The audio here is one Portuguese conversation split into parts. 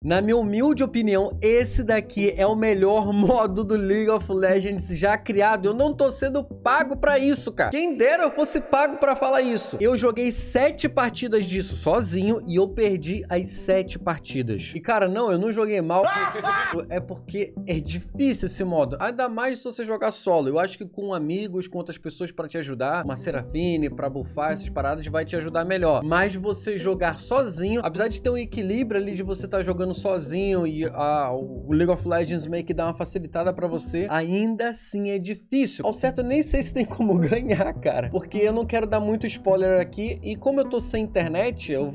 Na minha humilde opinião, esse daqui é o melhor modo do League of Legends já criado. Eu não tô sendo pago pra isso, cara. Quem dera eu fosse pago pra falar isso. Eu joguei 7 partidas disso sozinho e eu perdi as 7 partidas. E cara, não, eu não joguei mal. É porque é difícil esse modo. Ainda mais se você jogar solo. Eu acho que com amigos, com outras pessoas pra te ajudar, uma Seraphine pra buffar essas paradas, vai te ajudar melhor. Mas você jogar sozinho, apesar de ter um equilíbrio ali de você estar jogando sozinho e o League of Legends meio que dá uma facilitada pra você, ainda assim é difícil. Ao certo, eu nem sei se tem como ganhar, cara, porque eu não quero dar muito spoiler aqui, e como eu tô sem internet, eu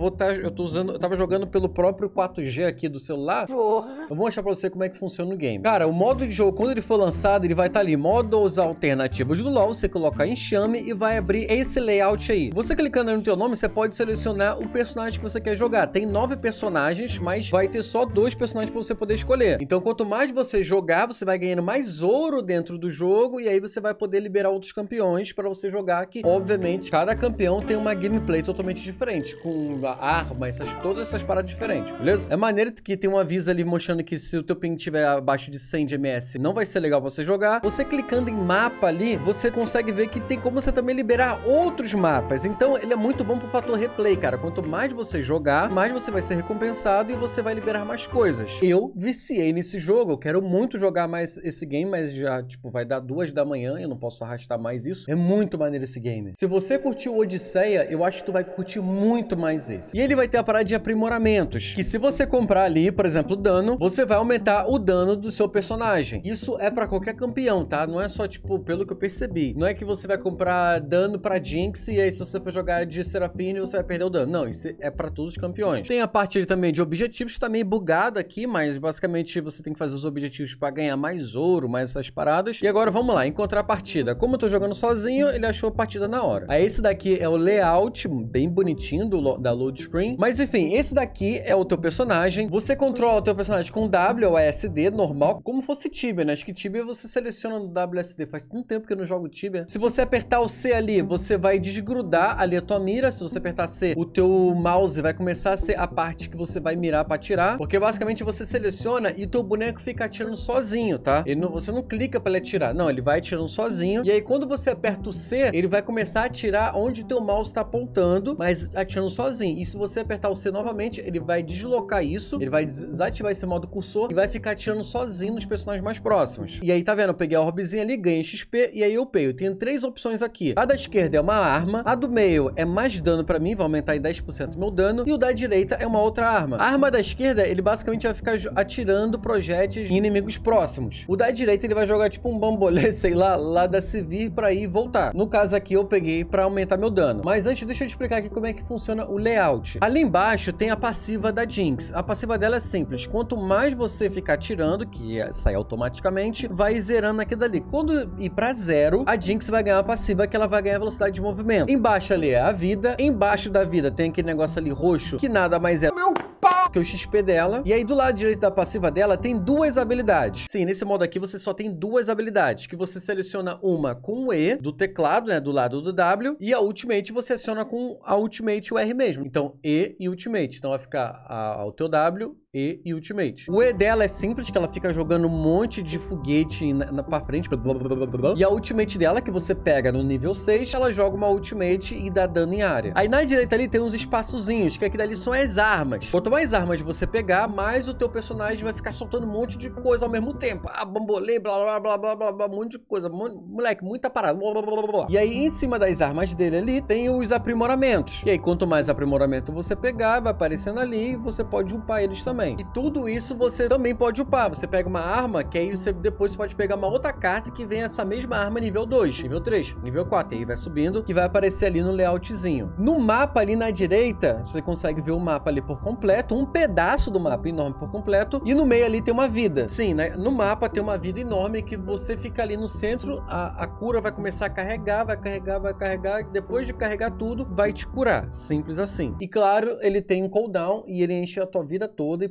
tava jogando pelo próprio 4G aqui do celular. Porra. Eu vou mostrar pra você como é que funciona o game. Cara, o modo de jogo, quando ele for lançado, ele vai estar ali, modos alternativos do LoL, você coloca enxame e vai abrir esse layout aí. Você clicando no teu nome, você pode selecionar o personagem que você quer jogar. Tem 9 personagens, mas vai ter só 2 personagens pra você poder escolher. Então, quanto mais você jogar, você vai ganhando mais ouro dentro do jogo, e aí você vai poder liberar outros campeões pra você jogar, que, obviamente, cada campeão tem uma gameplay totalmente diferente, com arma, todas essas paradas diferentes, beleza? É maneiro que tem um aviso ali mostrando que se o teu ping estiver abaixo de 100 de ms, não vai ser legal pra você jogar. Você clicando em mapa ali, você consegue ver que tem como você também liberar outros mapas. Então, ele é muito bom pro fator replay, cara. Quanto mais você jogar, mais você vai ser recompensado e você vai liberar mais coisas. Eu viciei nesse jogo, eu quero muito jogar mais esse game, mas já, tipo, vai dar 2 da manhã, eu não posso arrastar mais isso. É muito maneiro esse game. Se você curtiu o Odisseia, eu acho que tu vai curtir muito mais esse. E ele vai ter a parada de aprimoramentos, que se você comprar ali, por exemplo, o dano, você vai aumentar o dano do seu personagem. Isso é pra qualquer campeão, tá? Não é só, tipo, pelo que eu percebi. Não é que você vai comprar dano pra Jinx e aí se você for jogar de Seraphine, você vai perder o dano. Não, isso é pra todos os campeões. Tem a parte ali também de objetivos, que tá meio bugado aqui, mas basicamente você tem que fazer os objetivos pra ganhar mais ouro, mais essas paradas. E agora vamos lá, encontrar a partida. Como eu tô jogando sozinho, ele achou a partida na hora. Aí esse daqui é o layout, bem bonitinho da load screen. Mas enfim, esse daqui é o teu personagem. Você controla o teu personagem com W ou WSD, normal, como fosse Tibia, né? Acho que Tibia você seleciona no WSD. Faz muito tempo que eu não jogo Tibia. Se você apertar o C ali, você vai desgrudar ali a tua mira. Se você apertar C, o teu mouse vai começar a ser a parte que você vai mirar pra atirar, porque basicamente você seleciona e o teu boneco fica atirando sozinho, tá? Você não clica pra ele atirar, não, ele vai atirando sozinho, e aí quando você aperta o C, ele vai começar a atirar onde o teu mouse tá apontando, mas atirando sozinho. E se você apertar o C novamente, ele vai deslocar isso, ele vai desativar esse modo cursor e vai ficar atirando sozinho nos personagens mais próximos. E aí, tá vendo? Eu peguei a orbezinha ali, ganhei XP, e aí eu upei. Eu tenho 3 opções aqui. A da esquerda é uma arma, a do meio é mais dano pra mim, vai aumentar em 10% o meu dano, e o da direita é uma outra arma. A arma da esquerda, ele basicamente vai ficar atirando projéteis em inimigos próximos. O da direita, ele vai jogar tipo um bambolê, sei lá da Sivir pra ir e voltar. No caso aqui, eu peguei pra aumentar meu dano. Mas antes, deixa eu te explicar aqui como é que funciona o layout. Ali embaixo tem a passiva da Jinx. A passiva dela é simples. Quanto mais você ficar atirando, que sai automaticamente, vai zerando aquilo dali. Quando ir pra 0, a Jinx vai ganhar a passiva, que ela vai ganhar velocidade de movimento. Embaixo ali é a vida. Embaixo da vida tem aquele negócio ali roxo, que nada mais é meu pau, que é o XP dela. E aí do lado direito da passiva dela tem 2 habilidades. Sim, nesse modo aqui você só tem 2 habilidades, que você seleciona uma com o E do teclado, né, do lado do W, e a Ultimate você adiciona com a Ultimate o R mesmo. Então E e Ultimate. Então vai ficar o teu W, E Ultimate. O E dela é simples, que ela fica jogando um monte de foguete pra frente, blá, blá, blá, blá, blá. E a Ultimate dela, que você pega no nível 6, ela joga uma Ultimate e dá dano em área. Aí na direita ali tem uns espaçozinhos, que aqui dali são as armas. Quanto mais armas você pegar, mais o teu personagem vai ficar soltando um monte de coisa ao mesmo tempo. Bambolê, blá, blá, blá, blá, blá, blá, um monte de coisa. Moleque, muita parada. Blá, blá, blá, blá. E aí, em cima das armas dele ali, tem os aprimoramentos. E aí, quanto mais aprimoramento você pegar, vai aparecendo ali, e você pode upar eles também. E tudo isso você também pode upar. Você pega uma arma, que aí você depois pode pegar uma outra carta que vem essa mesma arma nível 2, nível 3, nível 4. E aí vai subindo, que vai aparecer ali no layoutzinho. No mapa ali na direita, você consegue ver o mapa ali por completo, um pedaço do mapa enorme por completo, e no meio ali tem uma vida. Sim, né? No mapa tem uma vida enorme que você fica ali no centro, a cura vai começar a carregar, vai carregar, e depois de carregar tudo, vai te curar. Simples assim. E claro, ele tem um cooldown e ele enche a tua vida toda e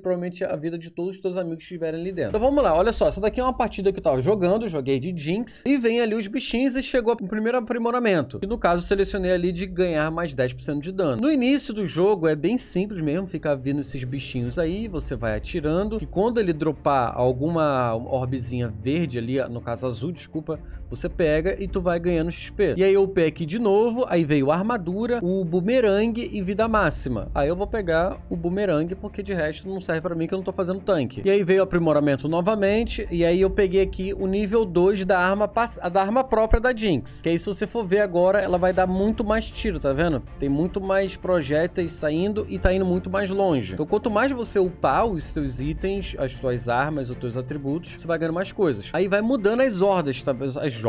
provavelmente a vida de todos os teus amigos que estiverem ali dentro. Então vamos lá, olha só, essa daqui é uma partida que eu tava jogando, joguei de Jinx, e vem ali os bichinhos e chegou o primeiro aprimoramento. E no caso, selecionei ali de ganhar mais 10% de dano. No início do jogo é bem simples mesmo, ficar vindo esses bichinhos aí, você vai atirando, e quando ele dropar alguma orbezinha verde ali, no caso azul, desculpa, você pega e tu vai ganhando XP. E aí eu upei aqui de novo, aí veio a armadura, o bumerangue e vida máxima. Aí eu vou pegar o bumerangue, porque de resto não serve pra mim que eu não tô fazendo tanque. E aí veio o aprimoramento novamente, e aí eu peguei aqui o nível 2 da arma própria da Jinx. Que aí se você for ver agora, ela vai dar muito mais tiro, tá vendo? Tem muito mais projéteis saindo e tá indo muito mais longe. Então quanto mais você upar os seus itens, as tuas armas, os teus atributos, você vai ganhando mais coisas. Aí vai mudando as hordas, tá?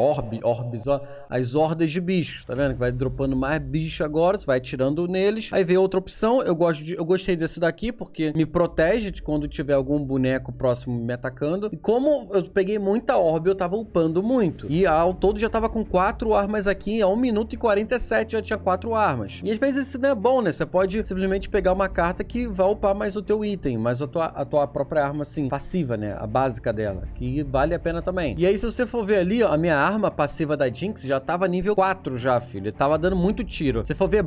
Orbes, ó. As hordas de bichos, tá vendo? Que vai dropando mais bicho agora, você vai atirando neles. Aí veio outra opção, eu gostei desse daqui, porque me protege de quando tiver algum boneco próximo me atacando. E como eu peguei muita orbe, eu tava upando muito. E ao todo já tava com 4 armas aqui, a 1 minuto e 47 já tinha 4 armas. E às vezes isso não é bom, né? Você pode simplesmente pegar uma carta que vai upar mais o teu item, mais a tua própria arma, assim, passiva, né? A básica dela, que vale a pena também. E aí se você for ver ali, ó, a minha arma passiva da Jinx já tava nível 4 já, filho. Tava dando muito tiro. Se for ver,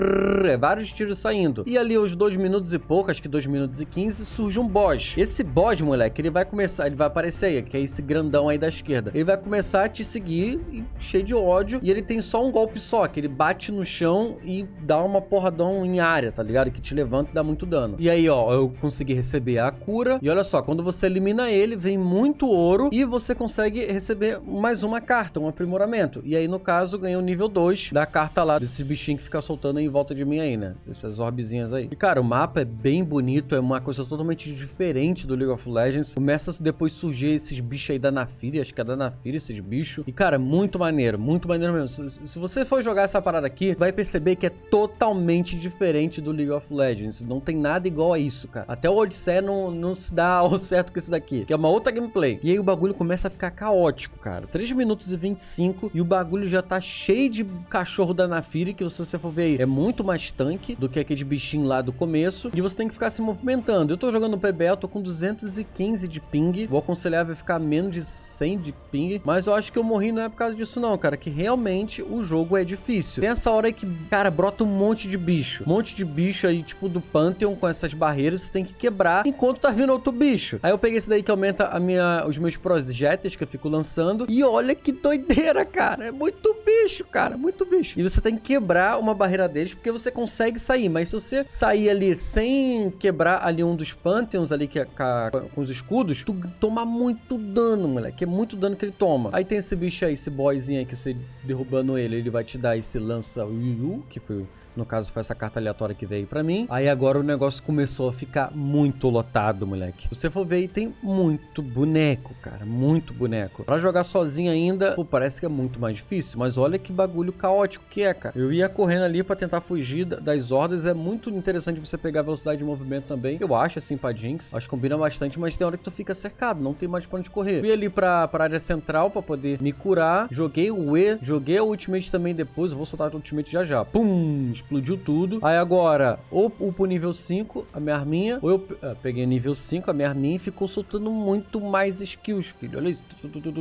vários tiros saindo. E ali os 2 minutos e pouco, acho que 2 minutos e 15, surge um boss. Esse boss, moleque, ele vai aparecer aí, que é esse grandão aí da esquerda. Ele vai começar a te seguir, cheio de ódio, e ele tem só um golpe só, que ele bate no chão e dá uma porradão em área, tá ligado? Que te levanta e dá muito dano. E aí, ó, eu consegui receber a cura, e olha só, quando você elimina ele, vem muito ouro, e você consegue receber mais uma carta, um aprimoramento. E aí, no caso, ganhei o nível 2 da carta lá, desse bichinho que fica soltando aí em volta de mim aí, né? Essas orbezinhas aí. E, cara, o mapa é bem bonito, é uma coisa totalmente diferente do League of Legends. Começa depois surgir esses bichos aí da Naafiri, acho que é da Naafiri, esses bichos. E, cara, muito maneiro mesmo. Se você for jogar essa parada aqui, vai perceber que é totalmente diferente do League of Legends. Não tem nada igual a isso, cara. Até o Odisseia não se dá ao certo com isso daqui, que é uma outra gameplay. E aí o bagulho começa a ficar caótico, cara. 3 minutos e 25 e o bagulho já tá cheio de cachorro da Naafiri, que se você for ver aí, é muito mais tanque do que aquele bichinho lá do começo. E você tem que ficar se movimentando. Eu tô jogando no PBE, eu tô com 215 de ping. Vou aconselhar a ficar menos de 100 de ping. Mas eu acho que eu morri não é por causa disso não, cara. Que realmente o jogo é difícil. Tem essa hora aí que, cara, brota um monte de bicho. Um monte de bicho aí, tipo do Pantheon, com essas barreiras. Você tem que quebrar enquanto tá vindo outro bicho. Aí eu peguei esse daí que aumenta os meus projéteis que eu fico lançando. E olha que doideira, cara. É muito bicho, cara. Muito bicho. E você tem que quebrar uma barreira deles, porque você consegue sair. Mas se você sair ali sem quebrar ali um dos Pantheons ali, que é com os escudos, tu toma muito dano, moleque. É muito dano que ele toma. Aí tem esse bicho aí, esse boyzinho aí, que você derrubando ele vai te dar esse lança Yu, que foi... No caso, foi essa carta aleatória que veio pra mim. Aí agora o negócio começou a ficar muito lotado, moleque. Se você for ver aí, tem muito boneco, cara. Muito boneco. Pra jogar sozinho ainda, pô, parece que é muito mais difícil. Mas olha que bagulho caótico que é, cara. Eu ia correndo ali pra tentar fugir das hordas. É muito interessante você pegar a velocidade de movimento também. Eu acho, assim, pra Jinx. Acho que combina bastante, mas tem hora que tu fica cercado. Não tem mais pra onde correr. Fui ali pra área central pra poder me curar. Joguei o E. Joguei a ultimate também depois. Eu vou soltar a ultimate já já. Pum! Explodiu tudo. Aí agora, ou upo nível 5, a minha arminha, ou eu peguei nível 5, a minha arminha, e ficou soltando muito mais skills, filho. Olha isso.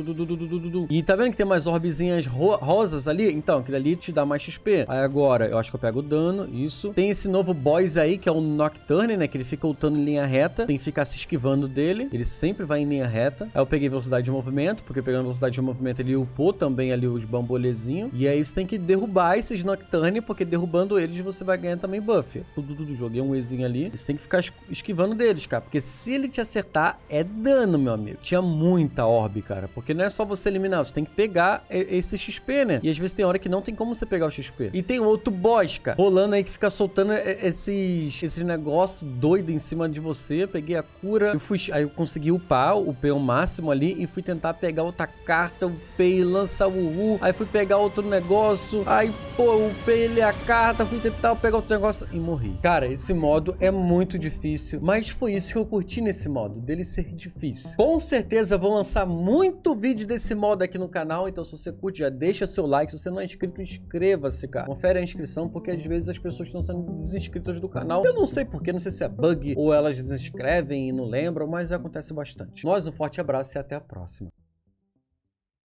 E tá vendo que tem mais orbezinhas rosas ali? Então, aquele ali te dá mais XP. Aí agora, eu acho que eu pego o dano, isso. Tem esse novo boss aí, que é o Nocturne, né? Que ele fica lutando em linha reta. Tem que ficar se esquivando dele. Ele sempre vai em linha reta. Aí eu peguei velocidade de movimento, porque pegando velocidade de movimento ele upou também ali os bambolezinhos. E aí você tem que derrubar esses Nocturne, porque derrubando eles você vai ganhar também buff. Joguei um Ezinho ali. Você tem que ficar esquivando deles, cara. Porque se ele te acertar, é dano, meu amigo. Tinha muita orbe, cara. Porque não é só você eliminar, você tem que pegar esse XP, né? E às vezes tem hora que não tem como você pegar o XP. E tem outro boss, cara, rolando aí que fica soltando esses negócios doidos em cima de você. Peguei a cura. Aí eu consegui upar o máximo ali e fui tentar pegar outra carta. Upei, lança o Aí fui pegar outro negócio. Aí, pô, upei ele a carta. fui tentar pegar outro negócio e morri. Cara, esse modo é muito difícil, mas foi isso que eu curti nesse modo, dele ser difícil. Com certeza vou lançar muito vídeo desse modo aqui no canal, então se você curte, já deixa seu like. Se você não é inscrito, inscreva-se, cara. Confere a inscrição, porque às vezes as pessoas estão sendo desinscritas do canal. Eu não sei porquê, não sei se é bug ou elas desinscrevem e não lembram, mas acontece bastante. Um forte abraço e até a próxima.